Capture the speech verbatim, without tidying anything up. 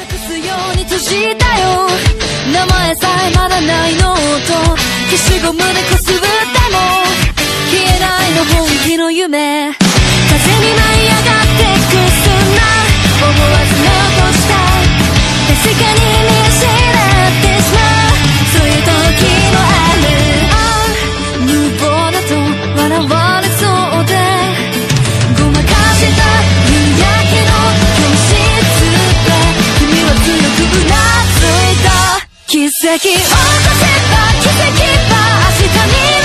隠すように閉じたよ。名前さえまだないノート、消しゴムでこすっても消えないの本気の夢。風に舞い上がってくすんだ思わず残したい確かに見失ってしまうそういう時もある。ああ無謀だと笑われそうでごまかした夕焼けの教室で君は強くうなずいた。奇跡を起こせば奇跡は明日に